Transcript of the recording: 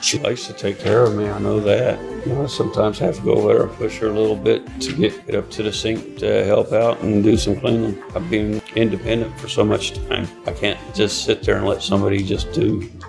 She likes to take care of me, I know that. You know, I sometimes have to go over there and push her a little bit to get up to the sink to help out and do some cleaning. I've been independent for so much time. I can't just sit there and let somebody just do